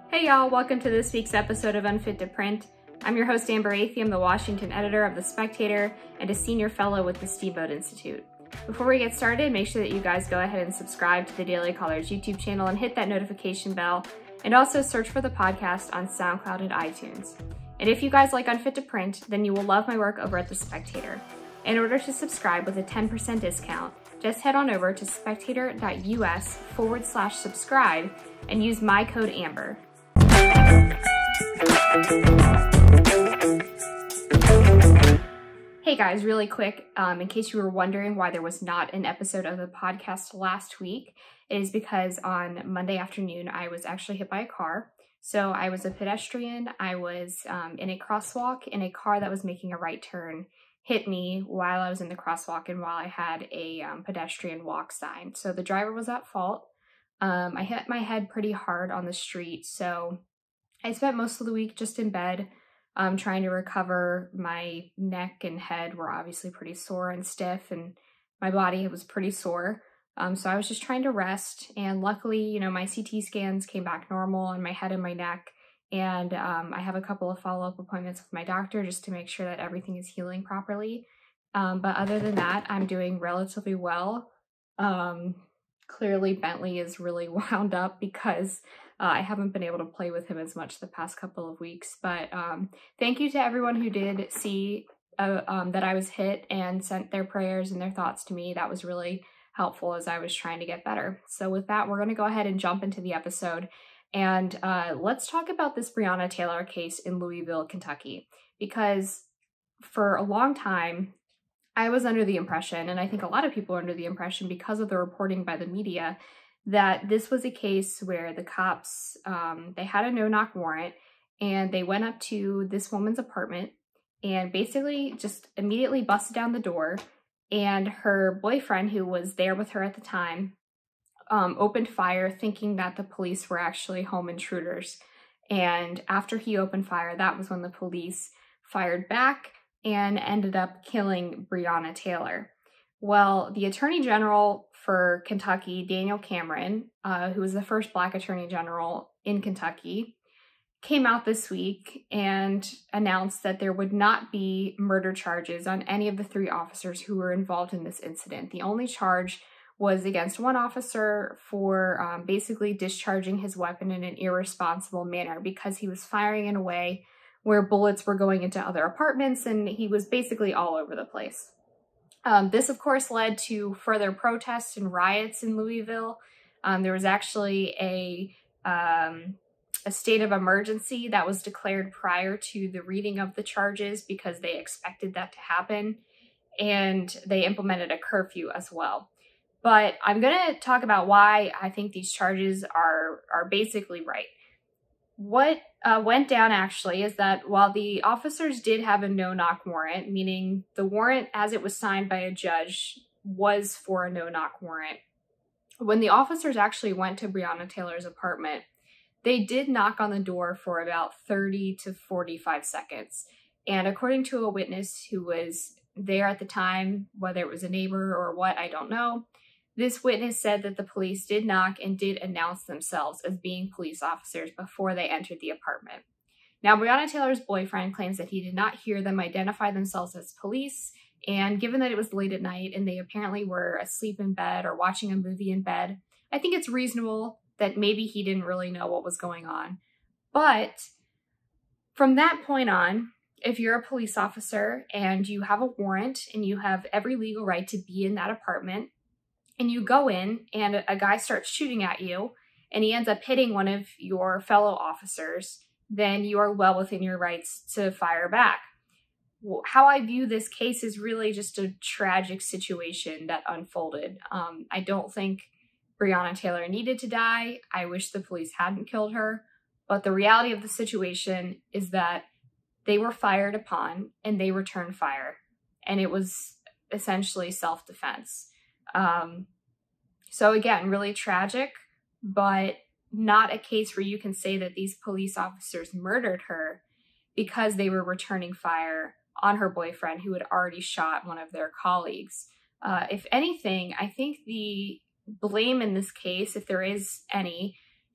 Hey y'all, welcome to this week's episode of Unfit to Print. I'm your host Amber Athey. I'm the Washington editor of The Spectator and a senior fellow with the Steamboat Institute. Before we get started, make sure that you guys go ahead and subscribe to the Daily Callers YouTube channel and hit that notification bell, and also search for the podcast on SoundCloud and iTunes. And if you guys like Unfit to Print, then you will love my work over at The Spectator. In order to subscribe with a 10% discount, just head on over to spectator.us/subscribe and use my code AMBER. Hey guys, really quick, in case you were wondering why there was not an episode of the podcast last week, it is because on Monday afternoon I was actually hit by a car. So I was a pedestrian, I was in a crosswalk, and a car that was making a right turn hit me while I was in the crosswalk and while I had a pedestrian walk sign. So the driver was at fault. I hit my head pretty hard on the street, so I spent most of the week just in bed, trying to recover. My neck and head were obviously pretty sore and stiff, and my body was pretty sore. So I was just trying to rest, and luckily, my CT scans came back normal on my head and my neck, and I have a couple of follow-up appointments with my doctor just to make sure that everything is healing properly. But other than that, I'm doing relatively well. Clearly Bentley is really wound up because I haven't been able to play with him as much the past couple of weeks. But thank you to everyone who did see that I was hit and sent their prayers and their thoughts to me. That was really helpful as I was trying to get better. So with that, we're going to go ahead and jump into the episode. And let's talk about this Breonna Taylor case in Louisville, Kentucky, because for a long time, I was under the impression, and I think a lot of people are under the impression because of the reporting by the media, that this was a case where the cops, they had a no-knock warrant, and they went up to this woman's apartment and basically just immediately busted down the door, and her boyfriend, who was there with her at the time, opened fire thinking that the police were actually home intruders. And after he opened fire, that was when the police fired back and ended up killing Breonna Taylor. Well, the Attorney General for Kentucky, Daniel Cameron, who was the first Black Attorney General in Kentucky, came out this week and announced that there would not be murder charges on any of the three officers who were involved in this incident. The only charge was against one officer for basically discharging his weapon in an irresponsible manner because he was firing in a way where bullets were going into other apartments, and he was basically all over the place. This, of course, led to further protests and riots in Louisville. There was actually a state of emergency that was declared prior to the reading of the charges because they expected that to happen, and they implemented a curfew as well. But I'm going to talk about why I think these charges are basically right. What went down actually is that while the officers did have a no-knock warrant, meaning the warrant as it was signed by a judge was for a no-knock warrant, when the officers actually went to Breonna Taylor's apartment, they did knock on the door for about 30 to 45 seconds. And according to a witness who was there at the time, whether it was a neighbor or what, I don't know, this witness said that the police did knock and did announce themselves as being police officers before they entered the apartment. Now, Breonna Taylor's boyfriend claims that he did not hear them identify themselves as police, and given that it was late at night and they apparently were asleep in bed or watching a movie in bed, I think it's reasonable that maybe he didn't really know what was going on. But from that point on, if you're a police officer and you have a warrant and you have every legal right to be in that apartment, and you go in and a guy starts shooting at you and he ends up hitting one of your fellow officers, then you are well within your rights to fire back. How I view this case is really just a tragic situation that unfolded. I don't think Breonna Taylor needed to die. I wish the police hadn't killed her. But the reality of the situation is that they were fired upon and they returned fire. And it was essentially self-defense. So again, really tragic, but not a case where you can say that these police officers murdered her because they were returning fire on her boyfriend who had already shot one of their colleagues. If anything, I think the blame in this case, if there is any,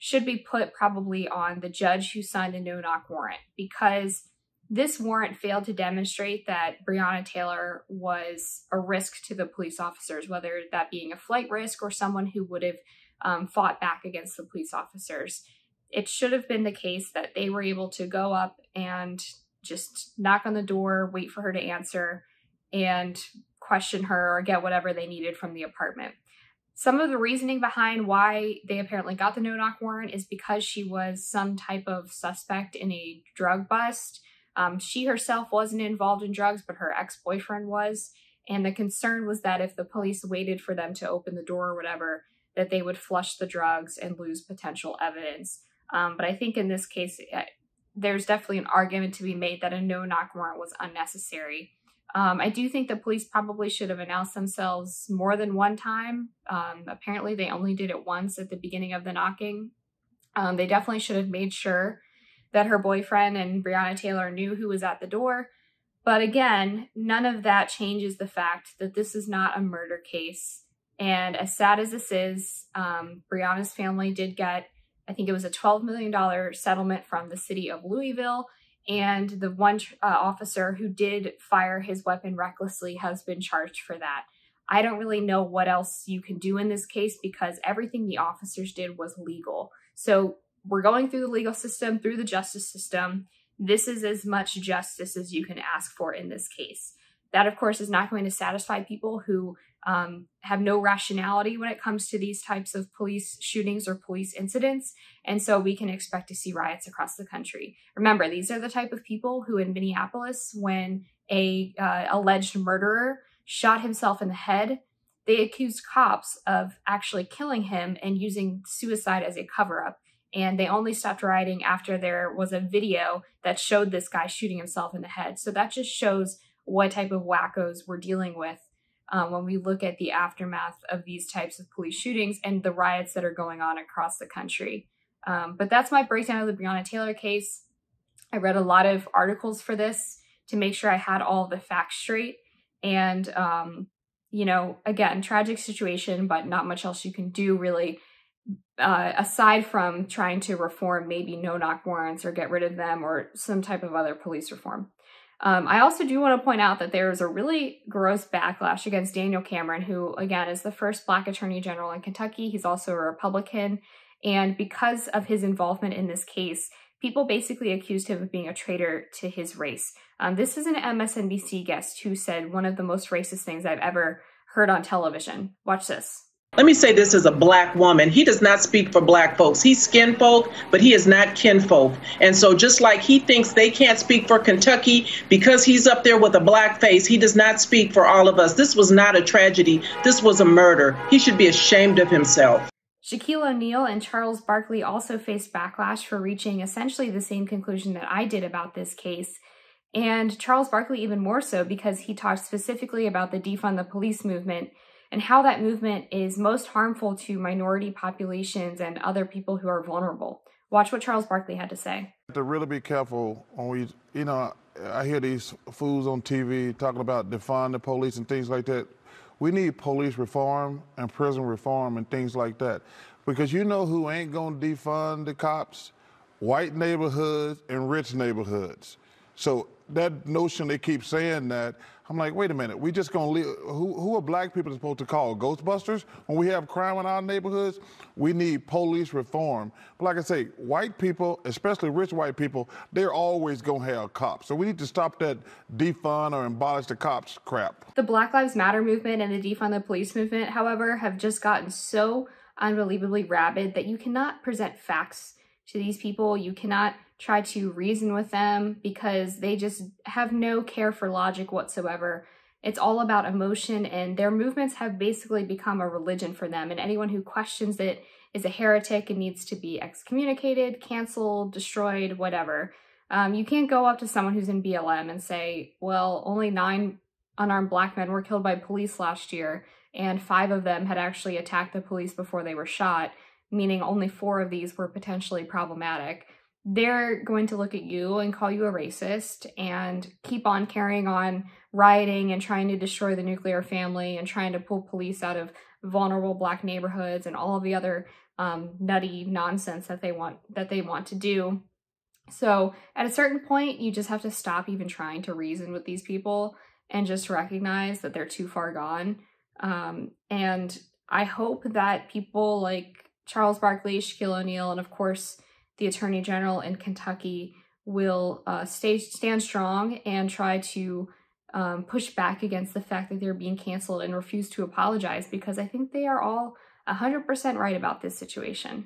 should be put probably on the judge who signed the no-knock warrant, because this warrant failed to demonstrate that Breonna Taylor was a risk to the police officers, whether that being a flight risk or someone who would have fought back against the police officers. It should have been the case that they were able to go up and just knock on the door, wait for her to answer, and question her or get whatever they needed from the apartment. Some of the reasoning behind why they apparently got the no-knock warrant is because she was some type of suspect in a drug bust. She herself wasn't involved in drugs, but her ex-boyfriend was. And the concern was that if the police waited for them to open the door or whatever, that they would flush the drugs and lose potential evidence. But I think in this case, there's definitely an argument to be made that a no-knock warrant was unnecessary. I do think the police probably should have announced themselves more than one time. Apparently, they only did it once at the beginning of the knocking. They definitely should have made sure that her boyfriend and Breonna Taylor knew who was at the door. But again, none of that changes the fact that this is not a murder case. And as sad as this is, Breonna's family did get, I think it was a $12 million settlement from the city of Louisville. And the one officer who did fire his weapon recklessly has been charged for that. I don't really know what else you can do in this case because everything the officers did was legal. So we're going through the legal system, through the justice system. This is as much justice as you can ask for in this case. That, of course, is not going to satisfy people who have no rationality when it comes to these types of police shootings or police incidents. And so we can expect to see riots across the country. Remember, these are the type of people who in Minneapolis, when a alleged murderer shot himself in the head, they accused cops of actually killing him and using suicide as a cover-up. And they only stopped rioting after there was a video that showed this guy shooting himself in the head. So that just shows what type of wackos we're dealing with when we look at the aftermath of these types of police shootings and the riots that are going on across the country. But that's my breakdown of the Breonna Taylor case. I read a lot of articles for this to make sure I had all the facts straight. And, you know, again, tragic situation, but not much else you can do really, aside from trying to reform maybe no-knock warrants or get rid of them or some type of other police reform. I also do want to point out that there is a really gross backlash against Daniel Cameron, who, again, is the first Black Attorney General in Kentucky. He's also a Republican. And because of his involvement in this case, people basically accused him of being a traitor to his race. This is an MSNBC guest who said one of the most racist things I've ever heard on television. Watch this. Let me say this as a Black woman. He does not speak for Black folks. He's skin folk, but he is not kinfolk. And so just like he thinks they can't speak for Kentucky because he's up there with a black face, he does not speak for all of us. This was not a tragedy. This was a murder. He should be ashamed of himself. Shaquille O'Neal and Charles Barkley also faced backlash for reaching essentially the same conclusion that I did about this case. And Charles Barkley even more so because he talked specifically about the defund the police movement and how that movement is most harmful to minority populations and other people who are vulnerable. Watch what Charles Barkley had to say. To really be careful when we, you know, I hear these fools on TV talking about defund the police and things like that. We need police reform and prison reform and things like that. Because you know who ain't gonna defund the cops? White neighborhoods and rich neighborhoods. So that notion they keep saying that, I'm like, wait a minute, we just gonna leave, who are Black people supposed to call? Ghostbusters? When we have crime in our neighborhoods, we need police reform. But like I say, white people, especially rich white people, they're always gonna have cops. So we need to stop that defund or abolish the cops crap. The Black Lives Matter movement and the defund the police movement, however, have just gotten so unbelievably rabid that you cannot present facts to these people. You cannot try to reason with them because they just have no care for logic whatsoever. It's all about emotion, and their movements have basically become a religion for them. And anyone who questions it is a heretic and needs to be excommunicated, canceled, destroyed, whatever. You can't go up to someone who's in BLM and say, well, only 9 unarmed Black men were killed by police last year, and 5 of them had actually attacked the police before they were shot, meaning only 4 of these were potentially problematic. They're going to look at you and call you a racist and keep on carrying on rioting and trying to destroy the nuclear family and trying to pull police out of vulnerable Black neighborhoods and all of the other nutty nonsense that they want to do. So at a certain point, you just have to stop even trying to reason with these people and just recognize that they're too far gone. And I hope that people like Charles Barkley, Shaquille O'Neal, and of course the Attorney General in Kentucky will stand strong and try to push back against the fact that they're being canceled and refuse to apologize, because I think they are all 100% right about this situation.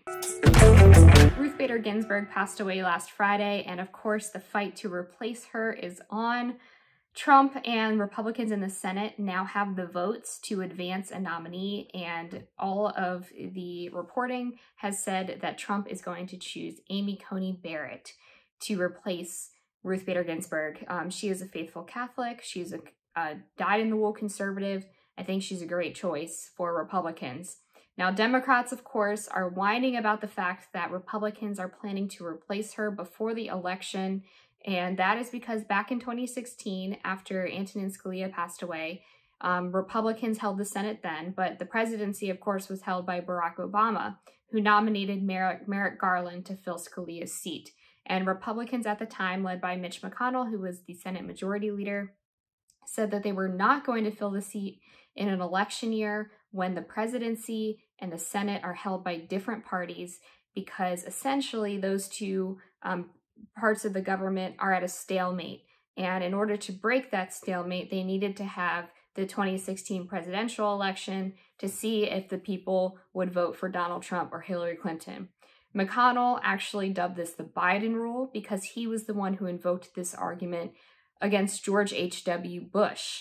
Ruth Bader Ginsburg passed away last Friday, and of course the fight to replace her is on. Trump and Republicans in the Senate now have the votes to advance a nominee, and all of the reporting has said that Trump is going to choose Amy Coney Barrett to replace Ruth Bader Ginsburg. She is a faithful Catholic. She's a dyed-in-the-wool conservative. I think she's a great choice for Republicans. Now, Democrats, of course, are whining about the fact that Republicans are planning to replace her before the election, and that is because back in 2016, after Antonin Scalia passed away, Republicans held the Senate then, but the presidency, of course, was held by Barack Obama, who nominated Merrick Garland to fill Scalia's seat. And Republicans at the time, led by Mitch McConnell, who was the Senate Majority Leader, said that they were not going to fill the seat in an election year when the presidency and the Senate are held by different parties, because essentially those two parts of the government are at a stalemate. And in order to break that stalemate, they needed to have the 2016 presidential election to see if the people would vote for Donald Trump or Hillary Clinton. McConnell actually dubbed this the Biden rule because he was the one who invoked this argument against George H.W. Bush.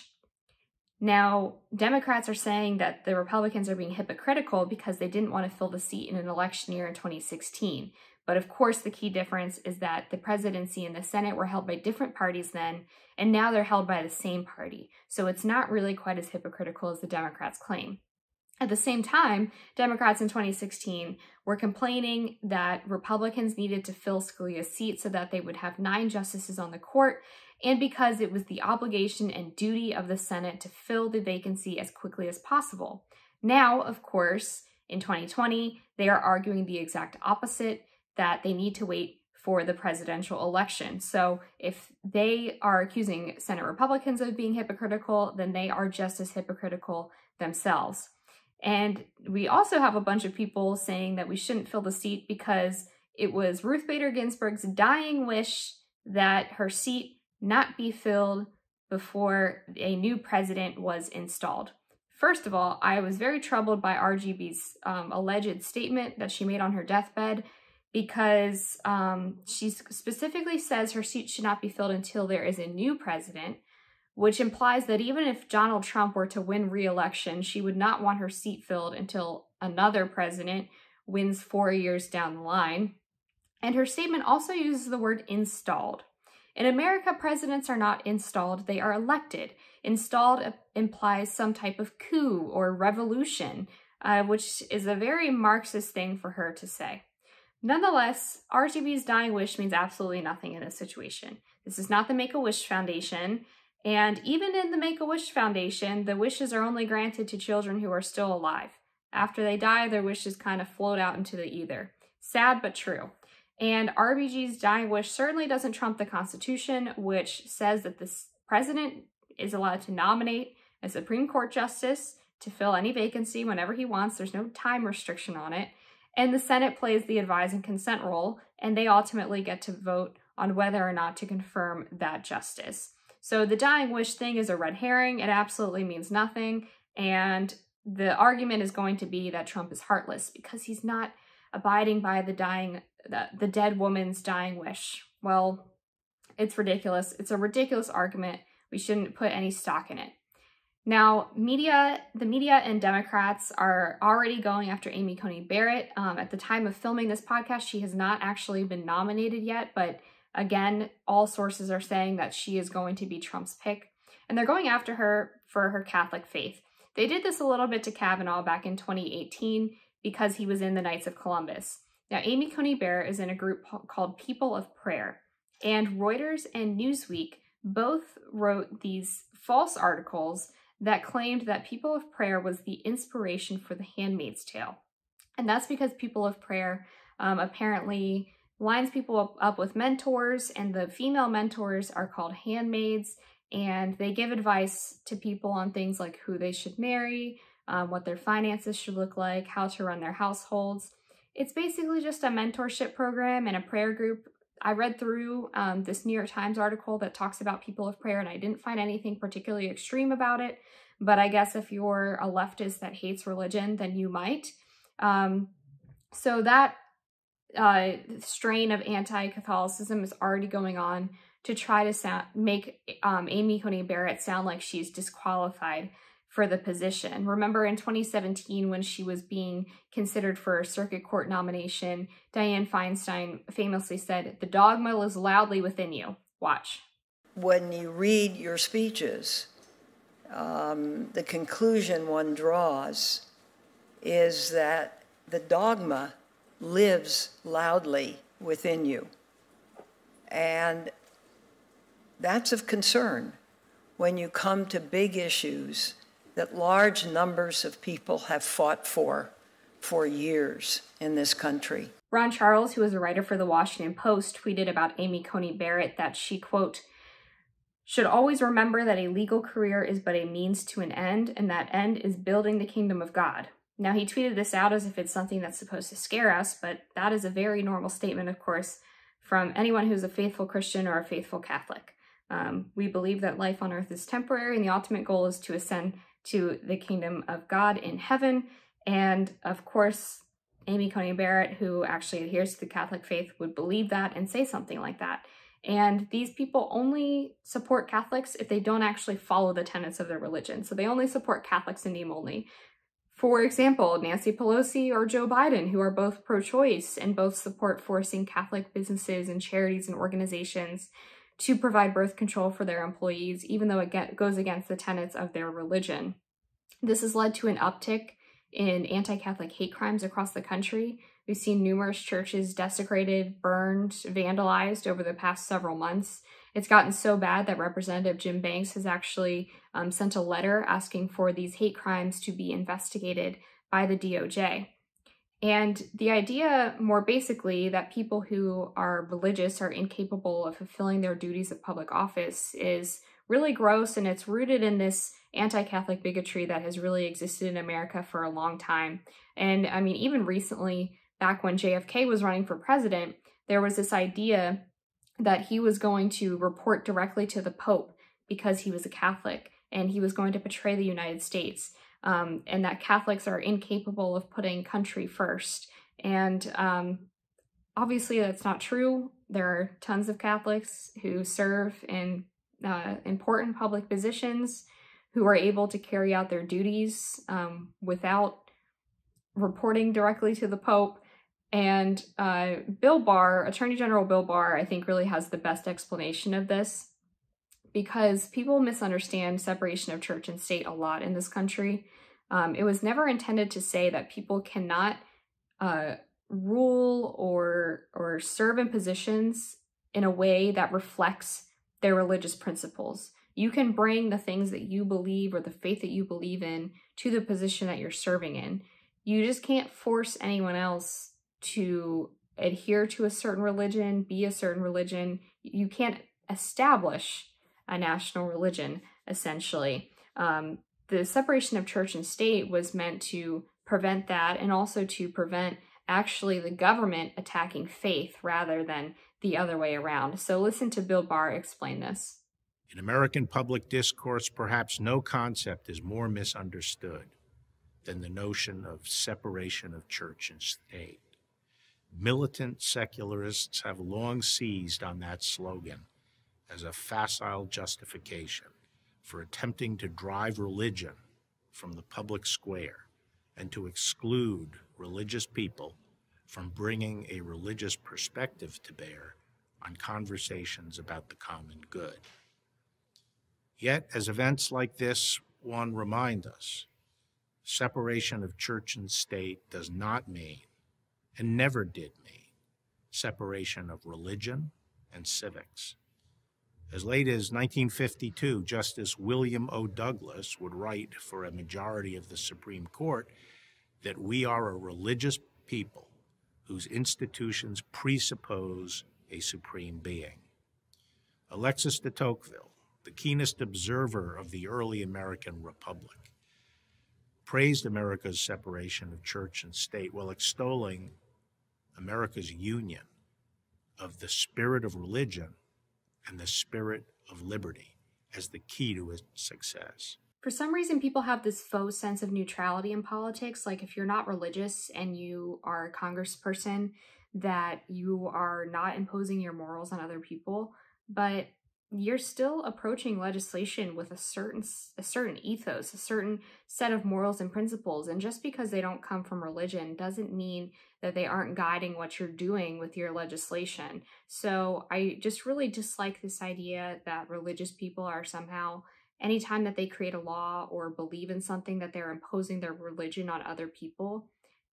Now, Democrats are saying that the Republicans are being hypocritical because they didn't want to fill the seat in an election year in 2016. But of course, the key difference is that the presidency and the Senate were held by different parties then, and now they're held by the same party. So it's not really quite as hypocritical as the Democrats claim. At the same time, Democrats in 2016 were complaining that Republicans needed to fill Scalia's seat so that they would have 9 justices on the court, and because it was the obligation and duty of the Senate to fill the vacancy as quickly as possible. Now, of course, in 2020, they are arguing the exact opposite, that they need to wait for the presidential election. So if they are accusing Senate Republicans of being hypocritical, then they are just as hypocritical themselves. And we also have a bunch of people saying that we shouldn't fill the seat because it was Ruth Bader Ginsburg's dying wish that her seat not be filled before a new president was installed. First of all, I was very troubled by RGB's alleged statement that she made on her deathbed, because she specifically says her seat should not be filled until there is a new president, which implies that even if Donald Trump were to win re-election, she would not want her seat filled until another president wins 4 years down the line. And her statement also uses the word installed. In America, presidents are not installed, they are elected. Installed implies some type of coup or revolution, which is a very Marxist thing for her to say. Nonetheless, RGB's dying wish means absolutely nothing in this situation. This is not the Make-A-Wish Foundation, and even in the Make-A-Wish Foundation, the wishes are only granted to children who are still alive. After they die, their wishes kind of float out into the ether. Sad but true. And RBG's dying wish certainly doesn't trump the Constitution, which says that the president is allowed to nominate a Supreme Court justice to fill any vacancy whenever he wants. There's no time restriction on it. And the Senate plays the advise and consent role, and they ultimately get to vote on whether or not to confirm that justice. So the dying wish thing is a red herring. It absolutely means nothing. And the argument is going to be that Trump is heartless because he's not abiding by the dead woman's dying wish. Well, it's ridiculous. It's a ridiculous argument. We shouldn't put any stock in it. Now, the media and Democrats are already going after Amy Coney Barrett. At the time of filming this podcast, she has not actually been nominated yet, but again, all sources are saying that she is going to be Trump's pick, and they're going after her for her Catholic faith. They did this a little bit to Kavanaugh back in 2018 because he was in the Knights of Columbus. Now, Amy Coney Barrett is in a group called People of Prayer, and Reuters and Newsweek both wrote these false articles that claimed that People of Prayer was the inspiration for The Handmaid's Tale. And that's because People of Prayer apparently lines people up with mentors, and the female mentors are called handmaids, and they give advice to people on things like who they should marry, what their finances should look like, how to run their households. It's basically just a mentorship program and a prayer group. I read through this New York Times article that talks about People of Prayer, and I didn't find anything particularly extreme about it, but I guess if you're a leftist that hates religion, then you might. So that strain of anti-Catholicism is already going on to try to make Amy Coney Barrett sound like she's disqualified for the position. Remember in 2017 when she was being considered for a circuit court nomination, Dianne Feinstein famously said, "The dogma lives loudly within you." Watch. When you read your speeches, the conclusion one draws is that the dogma lives loudly within you. And that's of concern when you come to big issues that large numbers of people have fought for years in this country. Ron Charles, who is a writer for the Washington Post, tweeted about Amy Coney Barrett that she, quote, "should always remember that a legal career is but a means to an end, and that end is building the kingdom of God." Now, he tweeted this out as if it's something that's supposed to scare us, but that is a very normal statement, of course, from anyone who's a faithful Christian or a faithful Catholic. We believe that life on earth is temporary, and the ultimate goal is to ascend to the kingdom of God in heaven. And, of course, Amy Coney Barrett, who actually adheres to the Catholic faith, would believe that and say something like that. And these people only support Catholics if they don't actually follow the tenets of their religion. So they only support Catholics in name only. For example, Nancy Pelosi or Joe Biden, who are both pro-choice and both support forcing Catholic businesses and charities and organizations to provide birth control for their employees, even though it goes against the tenets of their religion. This has led to an uptick in anti-Catholic hate crimes across the country. We've seen numerous churches desecrated, burned, vandalized over the past several months. It's gotten so bad that Representative Jim Banks has actually sent a letter asking for these hate crimes to be investigated by the DOJ. And the idea, more basically, that people who are religious are incapable of fulfilling their duties of public office is really gross, and it's rooted in this anti-Catholic bigotry that has really existed in America for a long time. And I mean, even recently, back when JFK was running for president, there was this idea that he was going to report directly to the Pope because he was a Catholic, and he was going to betray the United States, and that Catholics are incapable of putting country first. And obviously that's not true. There are tons of Catholics who serve in important public positions who are able to carry out their duties without reporting directly to the Pope. And Bill Barr, Attorney General Bill Barr, I think really has the best explanation of this, because people misunderstand separation of church and state a lot in this country. It was never intended to say that people cannot rule or serve in positions in a way that reflects their religious principles. You can bring the things that you believe or the faith that you believe in to the position that you're serving in. You just can't force anyone else to adhere to a certain religion, be a certain religion. You can't establish a national religion, essentially. The separation of church and state was meant to prevent that, and also to prevent actually the government attacking faith rather than the other way around. So listen to Bill Barr explain this. In American public discourse, perhaps no concept is more misunderstood than the notion of separation of church and state. Militant secularists have long seized on that slogan as a facile justification for attempting to drive religion from the public square and to exclude religious people from bringing a religious perspective to bear on conversations about the common good. Yet, as events like this one remind us, separation of church and state does not mean, and never did mean, separation of religion and civics. As late as 1952, Justice William O. Douglas would write for a majority of the Supreme Court that we are a religious people whose institutions presuppose a supreme being. Alexis de Tocqueville, the keenest observer of the early American Republic, praised America's separation of church and state while extolling America's union of the spirit of religion and the spirit of liberty as the key to its success. For some reason, people have this faux sense of neutrality in politics. Like if you're not religious and you are a congressperson, that you are not imposing your morals on other people, but you're still approaching legislation with a certain ethos, a certain set of morals and principles. And just because they don't come from religion doesn't mean that they aren't guiding what you're doing with your legislation. So I just really dislike this idea that religious people are somehow, anytime that they create a law or believe in something, that they're imposing their religion on other people.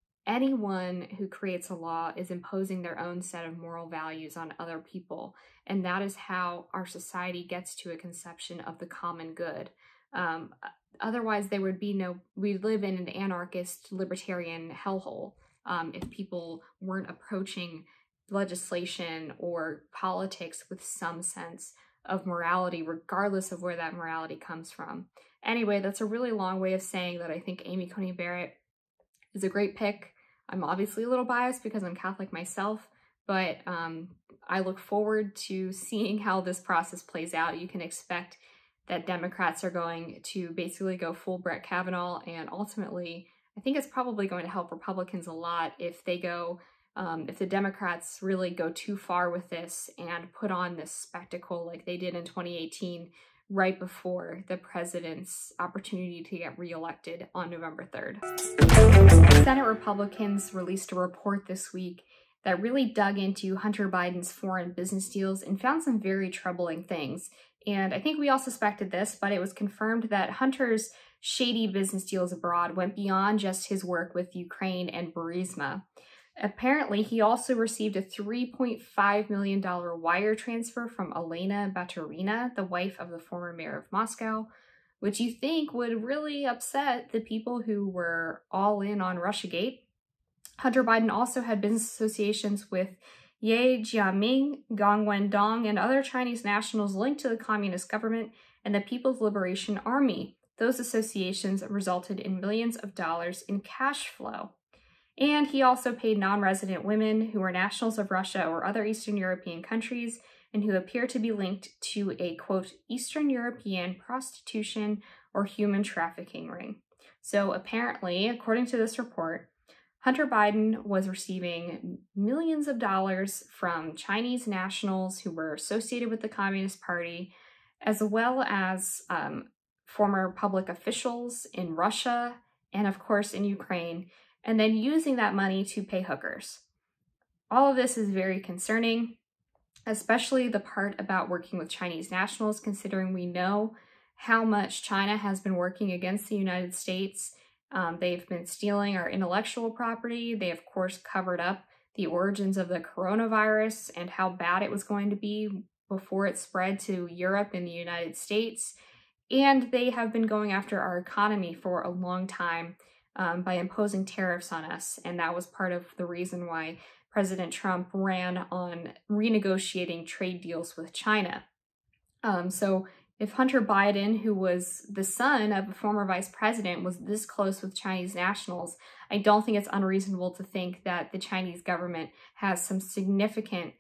Anyone who creates a law is imposing their own set of moral values on other people. And that is how our society gets to a conception of the common good. Otherwise, there would be we live in an anarchist, libertarian hellhole if people weren't approaching legislation or politics with some sense of morality, regardless of where that morality comes from. Anyway, that's a really long way of saying that I think Amy Coney Barrett is a great pick. I'm obviously a little biased because I'm Catholic myself, but I look forward to seeing how this process plays out. You can expect that Democrats are going to basically go full Brett Kavanaugh, and ultimately, I think it's probably going to help Republicans a lot if they go, if the Democrats really go too far with this and put on this spectacle like they did in 2018, right before the president's opportunity to get reelected on November 3rd. Senate Republicans released a report this week that really dug into Hunter Biden's foreign business deals and found some very troubling things. And I think we all suspected this, but it was confirmed that Hunter's shady business deals abroad went beyond just his work with Ukraine and Burisma. Apparently, he also received a $3.5 million wire transfer from Elena Baturina, the wife of the former mayor of Moscow, which you think would really upset the people who were all in on Russiagate. Hunter Biden also had business associations with Ye Jianming, Gong Wendong, and other Chinese nationals linked to the communist government and the People's Liberation Army. Those associations resulted in millions of dollars in cash flow. And he also paid non-resident women who were nationals of Russia or other Eastern European countries and who appear to be linked to a, quote, Eastern European prostitution or human trafficking ring. So apparently, according to this report, Hunter Biden was receiving millions of dollars from Chinese nationals who were associated with the Communist Party, as well as former public officials in Russia and, of course, in Ukraine, and then using that money to pay hookers. All of this is very concerning, especially the part about working with Chinese nationals, considering we know how much China has been working against the United States. They've been stealing our intellectual property. They, of course, covered up the origins of the coronavirus and how bad it was going to be before it spread to Europe and the United States. And they have been going after our economy for a long time by imposing tariffs on us. And that was part of the reason why President Trump ran on renegotiating trade deals with China. So if Hunter Biden, who was the son of a former vice president, was this close with Chinese nationals, I don't think it's unreasonable to think that the Chinese government has some significant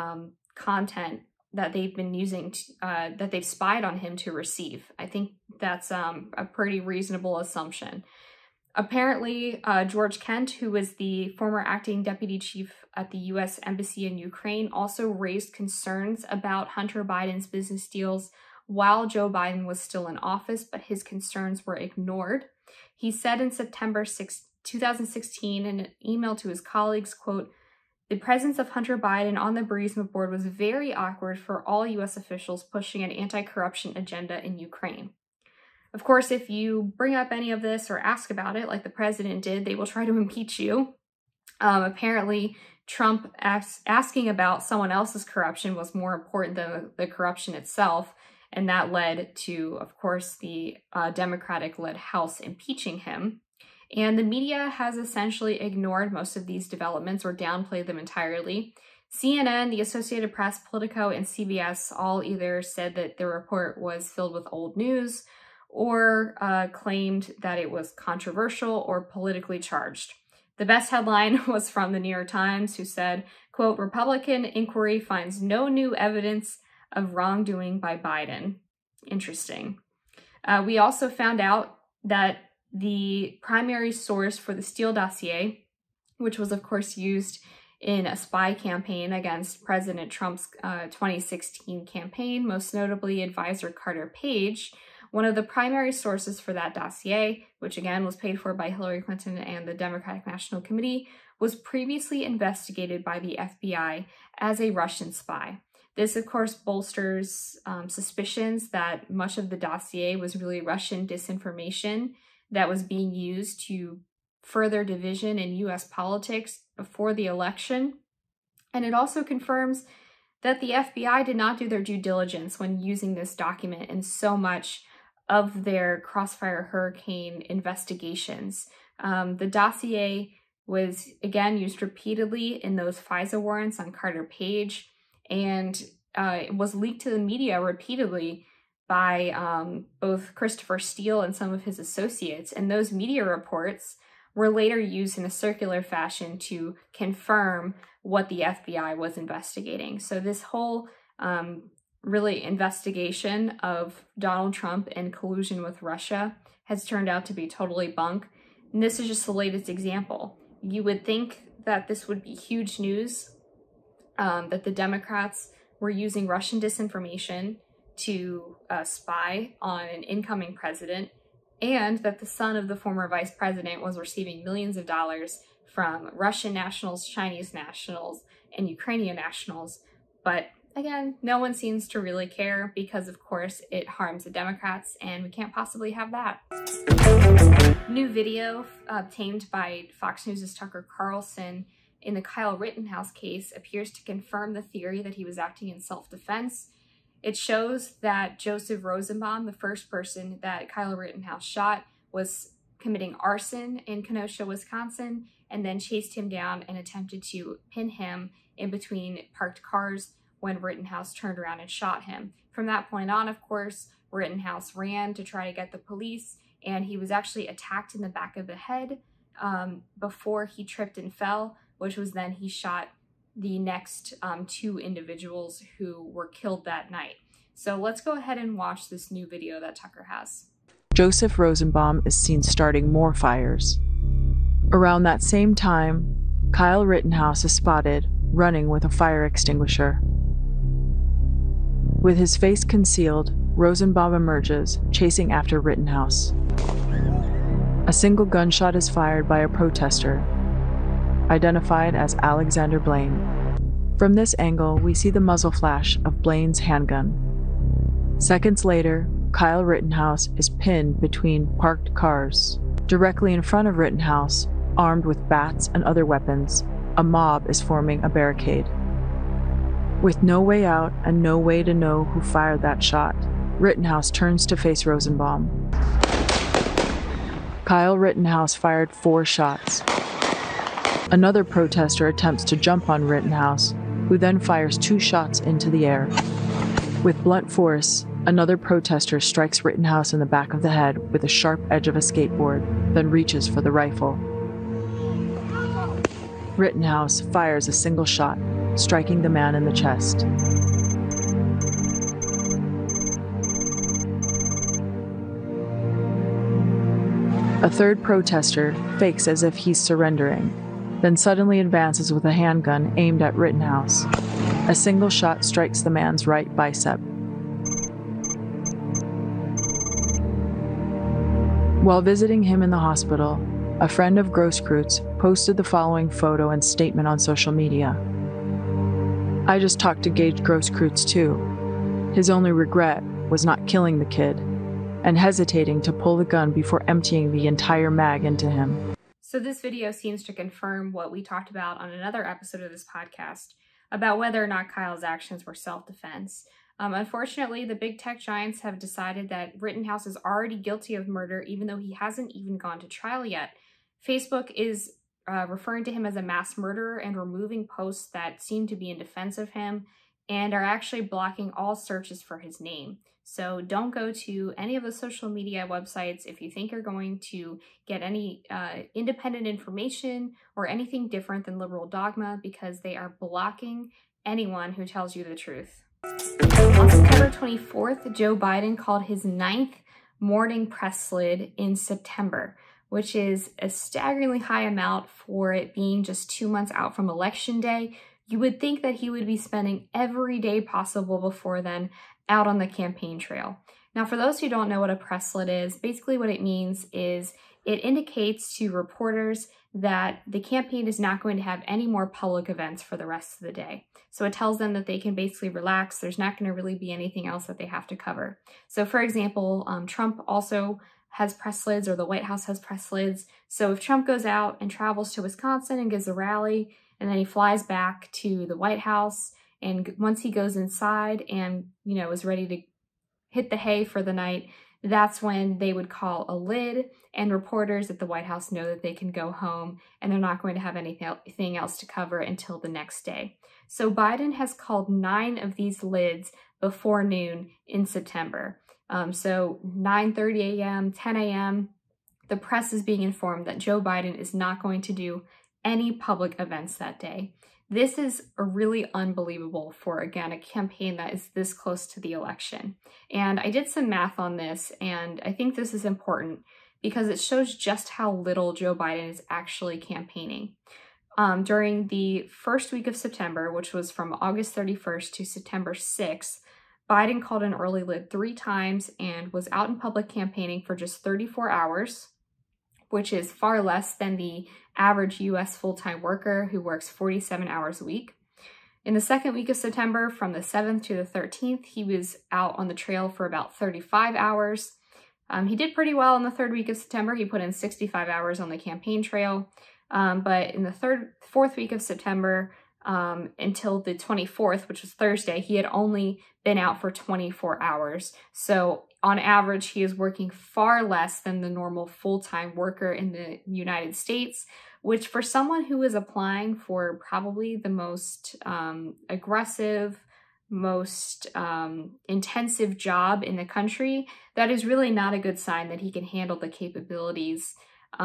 content that they've been using, that they've spied on him to receive. I think that's a pretty reasonable assumption. Apparently, George Kent, who was the former acting deputy chief at the U.S. Embassy in Ukraine, also raised concerns about Hunter Biden's business deals while Joe Biden was still in office, but his concerns were ignored. He said in September 2016 in an email to his colleagues, quote, "The presence of Hunter Biden on the Burisma board was very awkward for all U.S. officials pushing an anti-corruption agenda in Ukraine." Of course, if you bring up any of this or ask about it, like the president did, they will try to impeach you. Apparently, Trump asking about someone else's corruption was more important than the corruption itself, and that led to, of course, the Democratic-led House impeaching him. And the media has essentially ignored most of these developments or downplayed them entirely. CNN, the Associated Press, Politico, and CBS all either said that the report was filled with old news or claimed that it was controversial or politically charged. The best headline was from the New York Times, who said, quote, "Republican inquiry finds no new evidence of wrongdoing by Biden." Interesting. We also found out that the primary source for the Steele dossier, which was of course used in a spy campaign against President Trump's 2016 campaign, most notably advisor Carter Page, one of the primary sources for that dossier, which again was paid for by Hillary Clinton and the Democratic National Committee, was previously investigated by the FBI as a Russian spy. This, of course, bolsters suspicions that much of the dossier was really Russian disinformation that was being used to further division in U.S. politics before the election. And it also confirms that the FBI did not do their due diligence when using this document in so much of their Crossfire Hurricane investigations. The dossier was, again, used repeatedly in those FISA warrants on Carter Page, and it was leaked to the media repeatedly by both Christopher Steele and some of his associates. And those media reports were later used in a circular fashion to confirm what the FBI was investigating. So this whole really investigation of Donald Trump and collusion with Russia has turned out to be totally bunk. And this is just the latest example. You would think that this would be huge news, that the Democrats were using Russian disinformation to spy on an incoming president, and that the son of the former vice president was receiving millions of dollars from Russian nationals, Chinese nationals, and Ukrainian nationals. But again, no one seems to really care because, of course, it harms the Democrats, and we can't possibly have that. New video obtained by Fox News' Tucker Carlson in the Kyle Rittenhouse case appears to confirm the theory that he was acting in self-defense. It shows that Joseph Rosenbaum, the first person that Kyle Rittenhouse shot, was committing arson in Kenosha, Wisconsin, and then chased him down and attempted to pin him in between parked cars when Rittenhouse turned around and shot him. From that point on, of course, Rittenhouse ran to try to get the police, and he was actually attacked in the back of the head before he tripped and fell, which was then he shot the next two individuals who were killed that night. So let's go ahead and watch this new video that Tucker has. Joseph Rosenbaum is seen starting more fires. Around that same time, Kyle Rittenhouse is spotted running with a fire extinguisher. With his face concealed, Rosenbaum emerges, chasing after Rittenhouse. A single gunshot is fired by a protester, identified as Alexander Blaine. From this angle, we see the muzzle flash of Blaine's handgun. Seconds later, Kyle Rittenhouse is pinned between parked cars. Directly in front of Rittenhouse, armed with bats and other weapons, a mob is forming a barricade. With no way out and no way to know who fired that shot, Rittenhouse turns to face Rosenbaum. Kyle Rittenhouse fired 4 shots. Another protester attempts to jump on Rittenhouse, who then fires 2 shots into the air. With blunt force, another protester strikes Rittenhouse in the back of the head with the sharp edge of a skateboard, then reaches for the rifle. Rittenhouse fires a single shot, striking the man in the chest. A third protester fakes as if he's surrendering, then suddenly advances with a handgun aimed at Rittenhouse. A single shot strikes the man's right bicep. While visiting him in the hospital, a friend of Grosskreutz posted the following photo and statement on social media. "I just talked to Gage Grosskreutz too. His only regret was not killing the kid and hesitating to pull the gun before emptying the entire mag into him." So this video seems to confirm what we talked about on another episode of this podcast about whether or not Kyle's actions were self-defense. Unfortunately, the big tech giants have decided that Rittenhouse is already guilty of murder, even though he hasn't even gone to trial yet. Facebook is referring to him as a mass murderer and removing posts that seem to be in defense of him, and are actually blocking all searches for his name. So don't go to any of the social media websites if you think you're going to get any independent information or anything different than liberal dogma, because they are blocking anyone who tells you the truth. On September 24th, Joe Biden called his 9th morning press slid in September, which is a staggeringly high amount for it being just 2 months out from Election Day. You would think that he would be spending every day possible before then out on the campaign trail. Now, for those who don't know what a press slid is, basically what it means is it indicates to reporters that the campaign is not going to have any more public events for the rest of the day. So it tells them that they can basically relax. There's not going to really be anything else that they have to cover. So for example, Trump also has press slids, or the White House has press slids. So if Trump goes out and travels to Wisconsin and gives a rally, and then he flies back to the White House, and once he goes inside and, you know, is ready to hit the hay for the night, that's when they would call a lid, and reporters at the White House know that they can go home and they're not going to have anything else to cover until the next day. So Biden has called 9 of these lids before noon in September. So 9:30 a.m., 10 a.m., the press is being informed that Joe Biden is not going to do any public events that day. This is really unbelievable for, again, a campaign that is this close to the election. And I did some math on this, and I think this is important because it shows just how little Joe Biden is actually campaigning. During the first week of September, which was from August 31st to September 6th, Biden called an early lid 3 times and was out in public campaigning for just 34 hours, which is far less than the average U.S. full-time worker who works 47 hours a week. In the second week of September, from the 7th to the 13th, he was out on the trail for about 35 hours. He did pretty well in the third week of September. He put in 65 hours on the campaign trail. But in the fourth week of September, until the 24th, which was Thursday, he had only been out for 24 hours. So on average, he is working far less than the normal full-time worker in the United States, which for someone who is applying for probably the most aggressive, most intensive job in the country, that is really not a good sign that he can handle the capabilities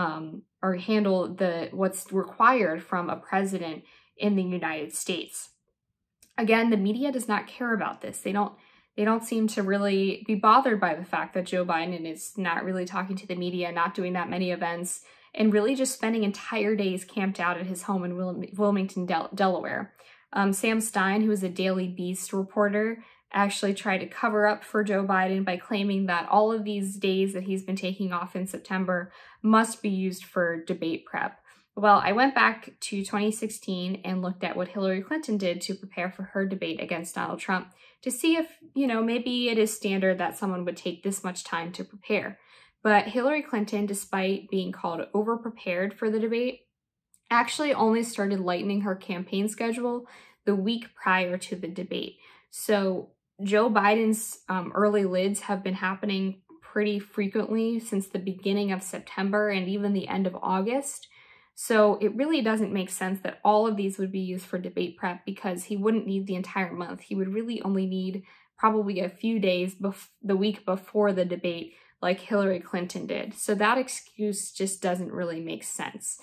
or handle what's required from a president in the United States. Again, the media does not care about this. They don't seem to really be bothered by the fact that Joe Biden is not really talking to the media, not doing that many events, and really just spending entire days camped out at his home in Wilmington, Delaware. Sam Stein, who is a Daily Beast reporter, actually tried to cover up for Joe Biden by claiming that all of these days that he's been taking off in September must be used for debate prep. Well, I went back to 2016 and looked at what Hillary Clinton did to prepare for her debate against Donald Trump to see if, maybe it is standard that someone would take this much time to prepare. But Hillary Clinton, despite being called over-prepared for the debate, actually only started lightening her campaign schedule the week prior to the debate. So Joe Biden's early lids have been happening pretty frequently since the beginning of September and even the end of August. So it really doesn't make sense that all of these would be used for debate prep, because he wouldn't need the entire month. He would really only need probably a few days the week before the debate, like Hillary Clinton did. So that excuse just doesn't really make sense.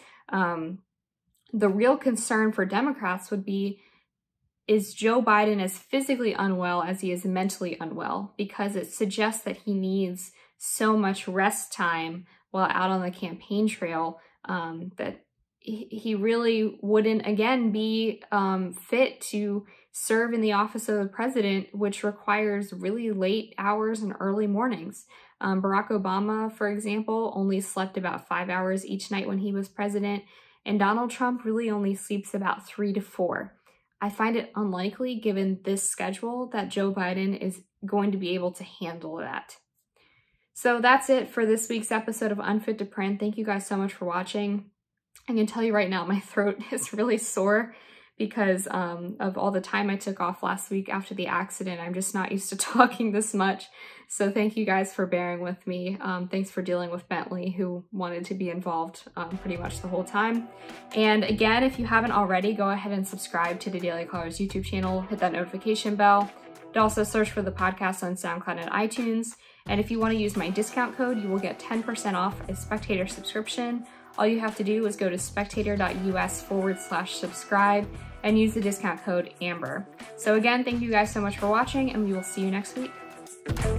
The real concern for Democrats would be, is Joe Biden as physically unwell as he is mentally unwell? Because it suggests that he needs so much rest time while out on the campaign trail that he really wouldn't, again, be fit to serve in the office of the president, which requires really late hours and early mornings. Barack Obama, for example, only slept about 5 hours each night when he was president, and Donald Trump really only sleeps about 3 to 4. I find it unlikely, given this schedule, that Joe Biden is going to be able to handle that. So that's it for this week's episode of Unfit to Print. Thank you guys so much for watching. I can tell you right now, my throat is really sore because of all the time I took off last week after the accident. I'm just not used to talking this much. So thank you guys for bearing with me. Thanks for dealing with Bentley, who wanted to be involved pretty much the whole time. And again, if you haven't already, go ahead and subscribe to the Daily Callers YouTube channel, hit that notification bell. And also search for the podcast on SoundCloud and iTunes. And if you want to use my discount code, you will get 10% off a Spectator subscription. All you have to do is go to spectator.us/subscribe and use the discount code AMBER. So again, thank you guys so much for watching, and we will see you next week.